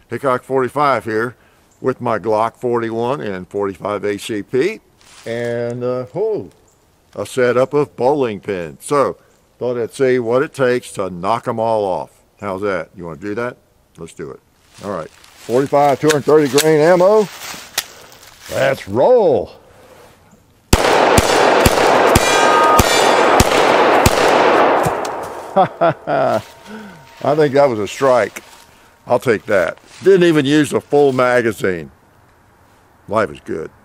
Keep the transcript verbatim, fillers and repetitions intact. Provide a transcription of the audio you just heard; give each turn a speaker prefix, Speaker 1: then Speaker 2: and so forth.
Speaker 1: Hickok forty-five here with my Glock forty-one and forty-five A C P and uh, oh, a setup of bowling pins. So thought I'd see what it takes to knock them all off. How's that? You want to do that? Let's do it. All right, forty-five, two hundred thirty grain ammo. Let's roll. I think that was a strike. I'll take that. Didn't even use a full magazine. Life is good.